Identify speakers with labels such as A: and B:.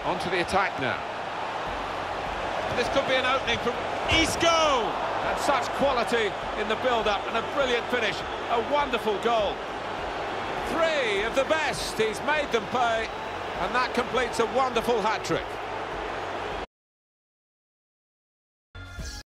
A: Onto the attack now. This could be an opening from Isco! And such quality in the build-up and a brilliant finish. A wonderful goal. 3 of the best. He's made them pay. And that completes a wonderful hat-trick.